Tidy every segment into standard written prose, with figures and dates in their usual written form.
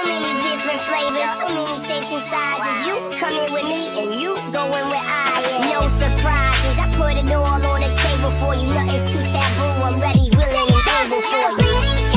many different flavors, so many shapes and sizes. You come in with me and you going where I am. No surprises, I put it all on the table for you. Nothing's too taboo, I'm ready, willing, and able for you.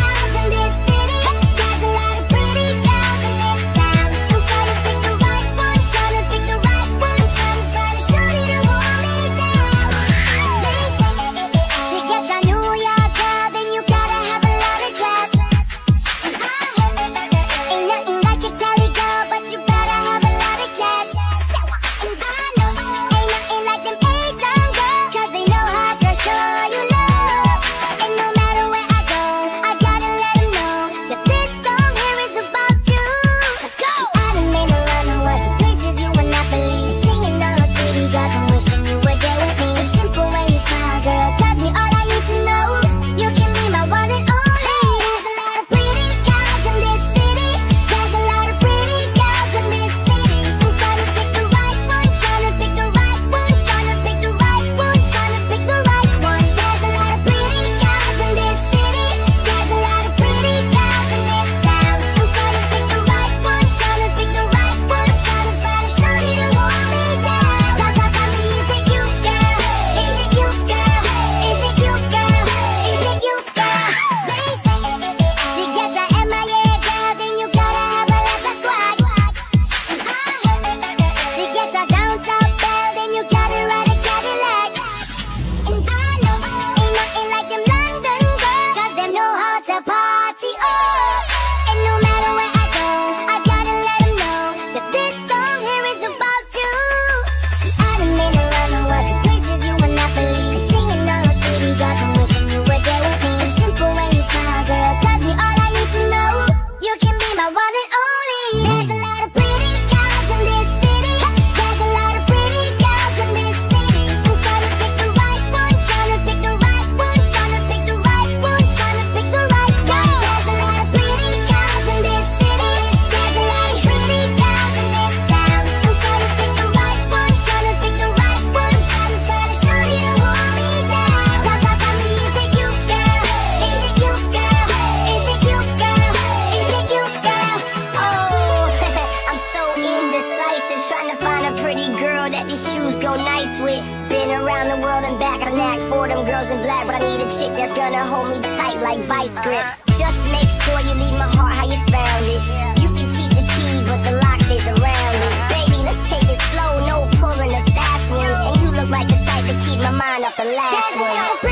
Been around the world and back, I knack for them girls in black, but I need a chick that's gonna hold me tight like vice grips. Just make sure you leave my heart how you found it. You can keep the key, but the lock stays around it. Baby, let's take it slow, no pulling a fast one. And you look like the type to keep my mind off the last one.